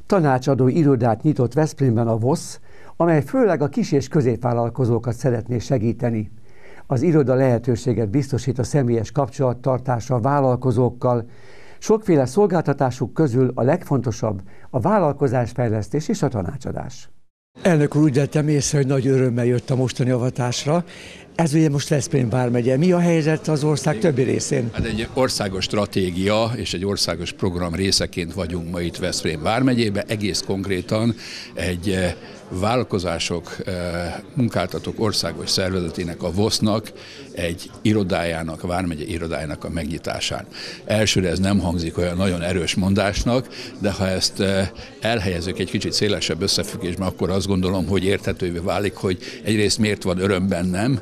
tanácsadó irodát nyitott Veszprémben a VOSZ, amely főleg a kis- és középvállalkozókat szeretné segíteni. Az iroda lehetőséget biztosít a személyes kapcsolattartásra a vállalkozókkal. Sokféle szolgáltatásuk közül a legfontosabb a vállalkozásfejlesztés és a tanácsadás. Elnök úr, úgy vettem észre, hogy nagy örömmel jött a mostani avatásra. Ez ugye most Veszprém vármegye. Mi a helyzet az ország többi részén? Hát egy országos stratégia és egy országos program részeként vagyunk ma itt Veszprém vármegyében. Egész konkrétan egy vállalkozások, munkáltatók országos szervezetének, a VOSZ-nak egy irodájának, a vármegye irodájának a megnyitásán. Elsőre ez nem hangzik olyan nagyon erős mondásnak, de ha ezt elhelyezzük egy kicsit szélesebb összefüggésben, akkor azt gondolom, hogy érthetővé válik, hogy egyrészt miért van öröm bennem,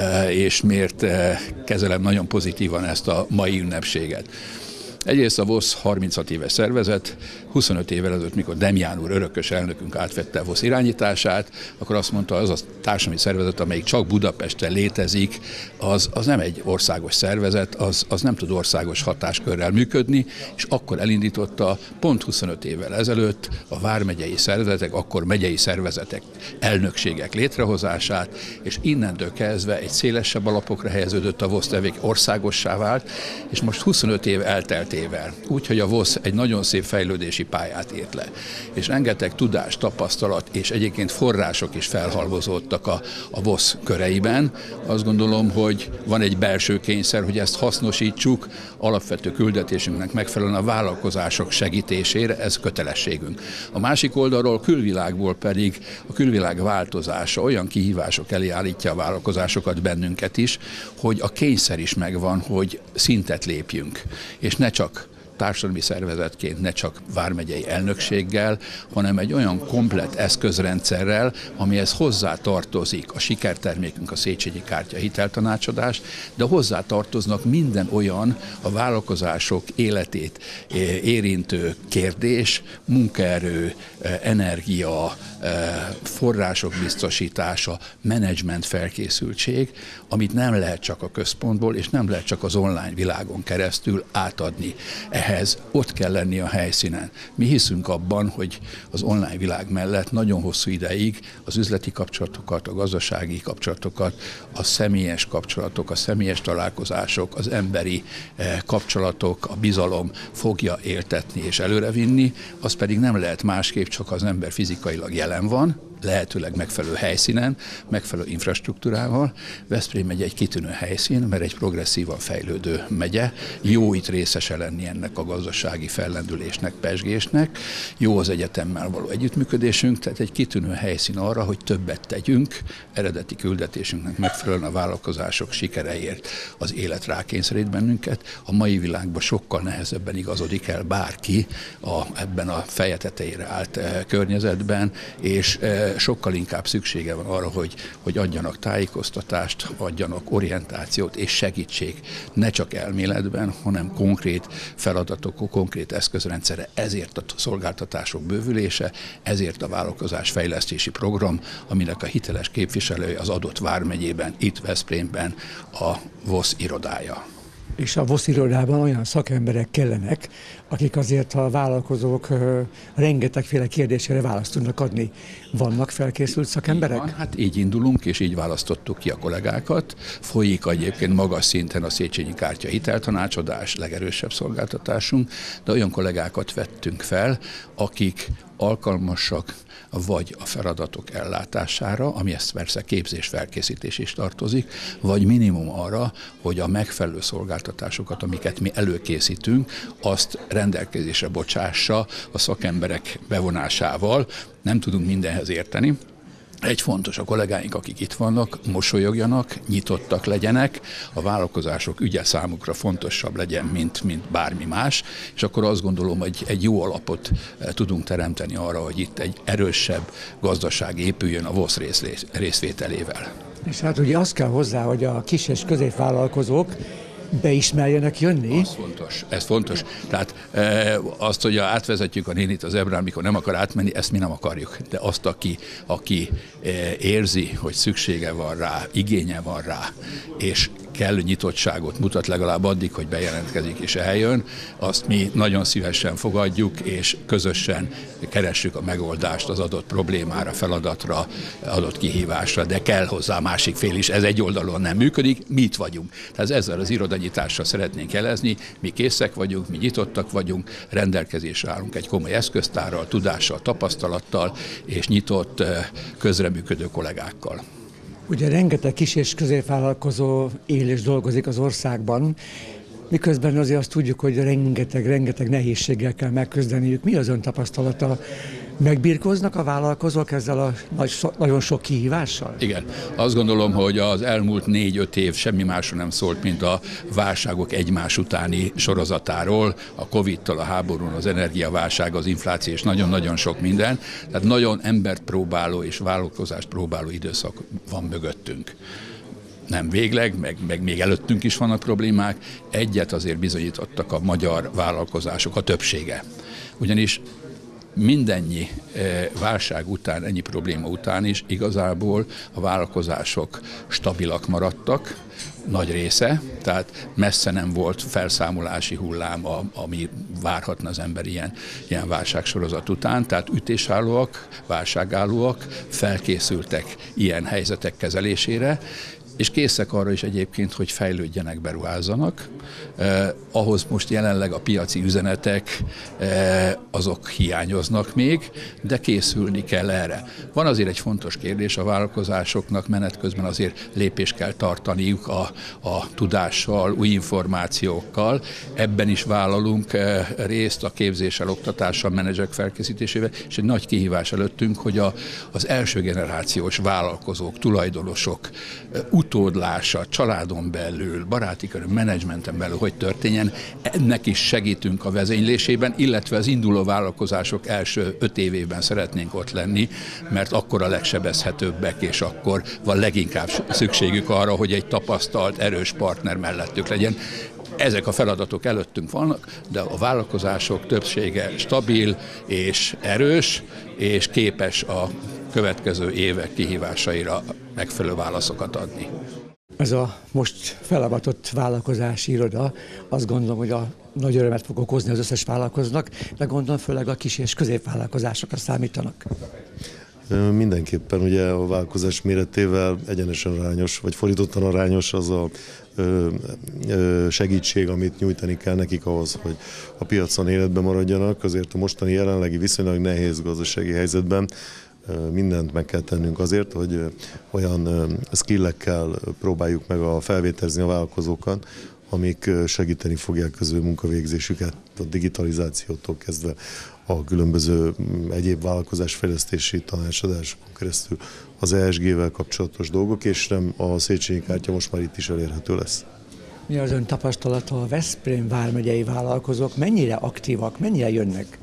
és miért kezelem nagyon pozitívan ezt a mai ünnepséget. Egyrészt a VOSZ 36 éves szervezet, 25 évvel ezelőtt, mikor Demján úr örökös elnökünk átvette a VOSZ irányítását, akkor azt mondta, az a társadalmi szervezet, amelyik csak Budapesten létezik, az nem egy országos szervezet, az nem tud országos hatáskörrel működni, és akkor elindította pont 25 évvel ezelőtt a vármegyei szervezetek, akkor megyei szervezetek, elnökségek létrehozását, és innentől kezdve egy szélesebb alapokra helyeződött a VOSZ tevék, országossá vált, és most 25 év elteltével, úgyhogy a VOSZ egy nagyon szép fejlődési pályát ért le. És rengeteg tudás, tapasztalat és egyébként források is felhalmozódtak a VOSZ köreiben. Azt gondolom, hogy van egy belső kényszer, hogy ezt hasznosítsuk, alapvető küldetésünknek megfelelően a vállalkozások segítésére, ez kötelességünk. A másik oldalról külvilágból pedig a külvilág változása olyan kihívások elé állítja a vállalkozásokat, bennünket is, hogy a kényszer is megvan, hogy szintet lépjünk, és ne csak társadalmi szervezetként, ne csak vármegyei elnökséggel, hanem egy olyan komplett eszközrendszerrel, amihez hozzátartozik a sikertermékünk, a Széchenyi kártya hiteltanácsadás, de hozzátartoznak minden olyan a vállalkozások életét érintő kérdés, munkaerő, energia, források biztosítása, menedzsment felkészültség, amit nem lehet csak a központból, és nem lehet csak az online világon keresztül átadni. Ehhez ott kell lenni a helyszínen. Mi hiszünk abban, hogy az online világ mellett nagyon hosszú ideig az üzleti kapcsolatokat, a gazdasági kapcsolatokat, a személyes kapcsolatok, a személyes találkozások, az emberi kapcsolatok, a bizalom fogja éltetni és előrevinni, az pedig nem lehet másképp, csak az ember fizikailag jelen van, lehetőleg megfelelő helyszínen, megfelelő infrastruktúrával. Veszprém megye egy kitűnő helyszín, mert egy progresszívan fejlődő megye. Jó itt részese lenni ennek a gazdasági fellendülésnek, pezsgésnek. Jó az egyetemmel való együttműködésünk, tehát egy kitűnő helyszín arra, hogy többet tegyünk, eredeti küldetésünknek megfelelően a vállalkozások sikereért. Az élet rákényszerít bennünket. A mai világban sokkal nehezebben igazodik el bárki ebben a feje tetejére állt környezetben, és sokkal inkább szüksége van arra, hogy adjanak tájékoztatást, adjanak orientációt és segítség, ne csak elméletben, hanem konkrét feladatok, konkrét eszközrendszere. Ezért a szolgáltatások bővülése, ezért a vállalkozás fejlesztési program, aminek a hiteles képviselője az adott vármegyében, itt Veszprémben a VOSZ irodája. És a VOSZ irodában olyan szakemberek kellenek, akik azért a vállalkozók rengetegféle kérdésére választ tudnak adni. Vannak felkészült szakemberek? Van, hát így indulunk, és így választottuk ki a kollégákat. Folyik egyébként magas szinten a Széchenyi kártya hiteltanácsadás, legerősebb szolgáltatásunk, de olyan kollégákat vettünk fel, akik alkalmasak vagy a feladatok ellátására, ami ezt persze képzés-felkészítés is tartozik, vagy minimum arra, hogy a megfelelő szolgáltatásokat, amiket mi előkészítünk, azt rendelkezésre bocsássa a szakemberek bevonásával. Nem tudunk mindenhez érteni. Egy fontos, a kollégáink, akik itt vannak, mosolyogjanak, nyitottak legyenek, a vállalkozások ügye számukra fontosabb legyen, mint bármi más, és akkor azt gondolom, hogy egy jó alapot tudunk teremteni arra, hogy itt egy erősebb gazdaság épüljön a VOSZ részvételével. És hát ugye az kell hozzá, hogy a kis és középvállalkozók beismerjenek jönni. Ez fontos. Tehát azt, hogy átvezetjük a nénit az ebrán, mikor nem akar átmenni, ezt mi nem akarjuk. De azt, aki érzi, hogy szüksége van rá, igénye van rá, és kellő nyitottságot mutat legalább addig, hogy bejelentkezik és eljön, azt mi nagyon szívesen fogadjuk, és közösen keressük a megoldást az adott problémára, feladatra, adott kihívásra, de kell hozzá másik fél is, ez egy oldalon nem működik, mi itt vagyunk. Tehát ezzel az irodanyitással szeretnénk jelezni, mi készek vagyunk, mi nyitottak vagyunk, rendelkezésre állunk egy komoly eszköztárral, tudással, tapasztalattal és nyitott, közreműködő kollégákkal. Ugye rengeteg kis és középvállalkozó él és dolgozik az országban, miközben azért azt tudjuk, hogy rengeteg nehézséggel kell megküzdeniük. Mi az ön tapasztalata? Megbirkóznak a vállalkozók ezzel a nagyon sok kihívással? Igen. Azt gondolom, hogy az elmúlt 4-5 év semmi másról nem szólt, mint a válságok egymás utáni sorozatáról, a Covid-tól, a háborún, az energiaválság, az infláció és nagyon-nagyon sok minden. Tehát nagyon embert próbáló és vállalkozást próbáló időszak van mögöttünk. Nem végleg, meg még előttünk is vannak problémák. Egyet azért bizonyítottak a magyar vállalkozások, a többsége. Ugyanis mindennyi válság után, ennyi probléma után is igazából a vállalkozások stabilak maradtak, nagy része, tehát messze nem volt felszámolási hullám, ami várhatna az ember ilyen válságsorozat után, tehát ütésállóak, válságállóak, felkészültek ilyen helyzetek kezelésére, és készek arra is egyébként, hogy fejlődjenek, beruházzanak. Ahhoz most jelenleg a piaci üzenetek azok hiányoznak még, de készülni kell erre. Van azért egy fontos kérdés, a vállalkozásoknak menet közben azért lépést kell tartaniuk a tudással, új információkkal. Ebben is vállalunk részt a képzéssel, oktatással, menedzserek felkészítésével, és egy nagy kihívás előttünk, hogy az első generációs vállalkozók, tulajdonosok utódlása családon belül, baráti körül, menedzsmenten belül, hogy történjen, ennek is segítünk a vezénylésében, illetve az induló vállalkozások első 5 évében szeretnénk ott lenni, mert akkor a legsebezhetőbbek, és akkor van leginkább szükségük arra, hogy egy tapasztalt, erős partner mellettük legyen. Ezek a feladatok előttünk vannak, de a vállalkozások többsége stabil és erős, és képes a következő évek kihívásaira megfelelő válaszokat adni. Ez a most felavatott vállalkozási iroda, azt gondolom, hogy a nagy örömet fog okozni az összes vállalkozónak, de gondolom főleg a kis és középvállalkozásokra számítanak. Mindenképpen ugye a vállalkozás méretével egyenesen arányos, vagy fordítottan arányos az a segítség, amit nyújtani kell nekik ahhoz, hogy a piacon életben maradjanak. Azért a mostani jelenlegi viszonylag nehéz gazdasági helyzetben mindent meg kell tennünk azért, hogy olyan skillekkel próbáljuk meg felvételizni a vállalkozókat, amik segíteni fogják az ő munkavégzésüket, a digitalizációtól kezdve a különböző egyéb vállalkozásfejlesztési tanácsadásokon keresztül az ESG-vel kapcsolatos dolgok, és nem a Széchenyi kártya most már itt is elérhető lesz. Mi az ön tapasztalata a Veszprém vármegyei vállalkozók? Mennyire aktívak, mennyire jönnek?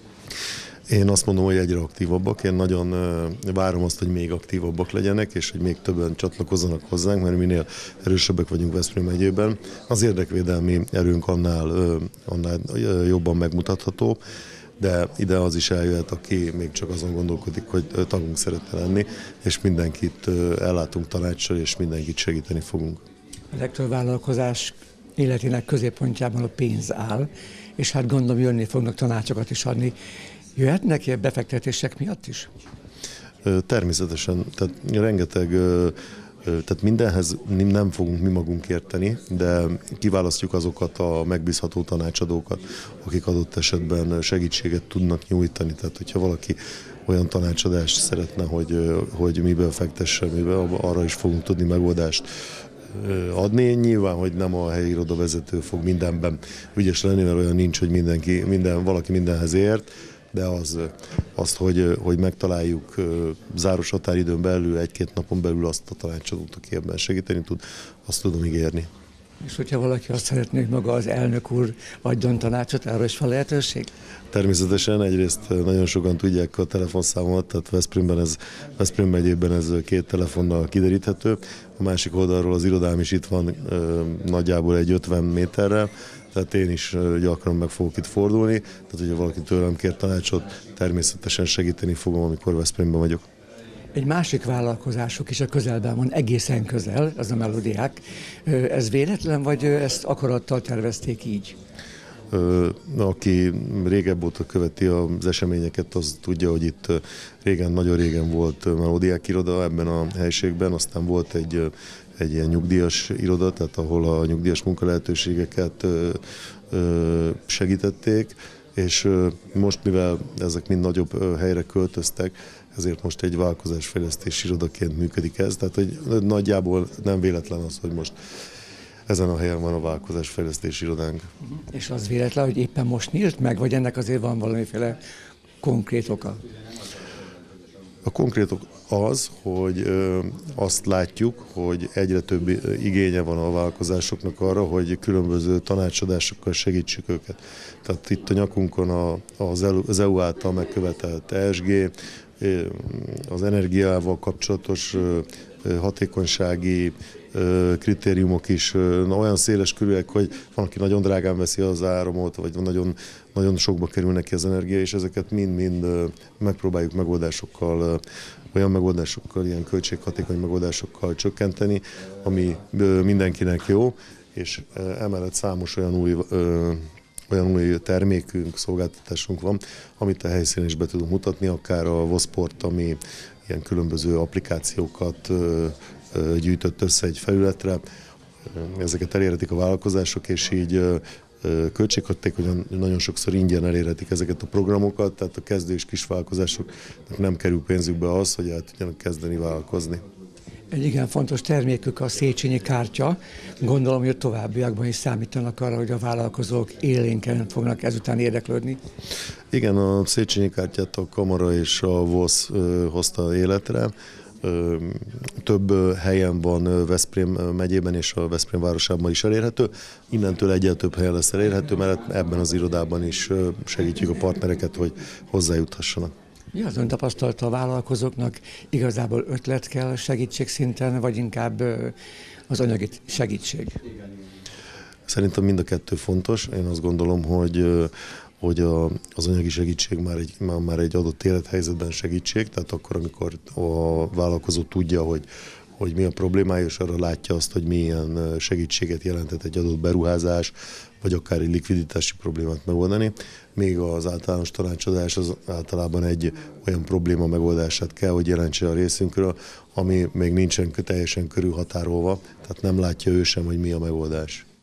Én azt mondom, hogy egyre aktívabbak. Én nagyon várom azt, hogy még aktívabbak legyenek, és hogy még többen csatlakozzanak hozzánk, mert minél erősebbek vagyunk Veszprém megyében, az érdekvédelmi erőnk annál jobban megmutatható, de ide az is eljöhet, aki még csak azon gondolkodik, hogy tagunk szeretne lenni, és mindenkit ellátunk tanácssal, és mindenkit segíteni fogunk. A legtöbb vállalkozás életének középpontjában a pénz áll, és hát gondolom jönni fognak tanácsokat is adni. Jöhetnek ilyen befektetések miatt is? Természetesen, tehát rengeteg, tehát mindenhez nem fogunk mi magunk érteni, de kiválasztjuk azokat a megbízható tanácsadókat, akik adott esetben segítséget tudnak nyújtani. Tehát, hogyha valaki olyan tanácsadást szeretne, hogy miből fektesse, arra is fogunk tudni megoldást adni. Nyilván, hogy nem a helyi irodavezető fog mindenben ügyes lenni, mert olyan nincs, hogy valaki mindenhez ért, de azt, hogy megtaláljuk záros határidőn belül, 1-2 napon belül azt a tanácsadót, aki ebben segíteni tud, azt tudom ígérni. És hogyha valaki azt szeretné, hogy maga az elnök úr adjon tanácsot, arra is van lehetőség? Természetesen egyrészt nagyon sokan tudják a telefonszámomat, tehát Veszprém megyében ez 2 telefonnal kideríthető. A másik oldalról az irodám is itt van nagyjából egy 50 méterrel, tehát én is gyakran meg fogok itt fordulni, tehát hogyha valaki tőlem kér tanácsot, természetesen segíteni fogom, amikor Veszprémben vagyok. Egy másik vállalkozásuk is a közelben van, egészen közel, az a Melodiák. Ez véletlen, vagy ezt akarattal tervezték így? Aki régebb óta követi az eseményeket, az tudja, hogy itt nagyon régen volt Melodiák iroda ebben a helységben, aztán volt egy ilyen nyugdíjas iroda, tehát ahol a nyugdíjas munkalehetőségeket segítették, és most, mivel ezek mind nagyobb helyre költöztek, ezért most egy vállalkozásfejlesztési irodaként működik ez, tehát hogy nagyjából nem véletlen az, hogy most ezen a helyen van a vállalkozásfejlesztési irodánk. És az véletlen, hogy éppen most nyílt meg, vagy ennek azért van valamiféle konkrét oka? A konkrét ok az, hogy azt látjuk, hogy egyre több igénye van a vállalkozásoknak arra, hogy különböző tanácsadásokkal segítsük őket. Tehát itt a nyakunkon az EU által megkövetelt ESG, az energiával kapcsolatos hatékonysági kritériumok is olyan széles körűek, hogy van, aki nagyon drágán veszi az áramot, vagy nagyon, nagyon sokba kerül neki az energia, és ezeket mind-mind megpróbáljuk olyan megoldásokkal, ilyen költséghatékony megoldásokkal csökkenteni, ami mindenkinek jó, és emellett számos olyan új termékünk, szolgáltatásunk van, amit a helyszínen is be tudunk mutatni, akár a Vosport, ami ilyen különböző applikációkat gyűjtött össze egy felületre. Ezeket elérhetik a vállalkozások, és így költséghatékonyan nagyon sokszor ingyen elérhetik ezeket a programokat, tehát a kezdő és kisvállalkozásoknak nem kerül pénzükbe az, hogy el tudjanak kezdeni vállalkozni. Egy igen fontos termékük a Széchenyi kártya. Gondolom, hogy a továbbiakban is számítanak arra, hogy a vállalkozók élénken fognak ezután érdeklődni. Igen, a Széchenyi kártyát a Kamara és a VOSZ hozta életre. Több helyen van Veszprém megyében és a Veszprém városában is elérhető. Innentől egyre több helyen lesz elérhető, mert ebben az irodában is segítjük a partnereket, hogy hozzájuthassanak. Mi az ön tapasztalata a vállalkozóknak? Igazából ötlet kell segítségszinten, vagy inkább az anyagi segítség? Szerintem mind a kettő fontos. Én azt gondolom, hogy az anyagi segítség már egy adott élethelyzetben segítség, tehát akkor, amikor a vállalkozó tudja, hogy mi a problémája, és arra látja azt, hogy milyen segítséget jelentett egy adott beruházás, vagy akár egy likviditási problémát megoldani. Még az általános tanácsadás az általában egy olyan probléma megoldását kell, hogy jelentse a részünkről, ami még nincsen teljesen körülhatárolva, tehát nem látja ő sem, hogy mi a megoldás.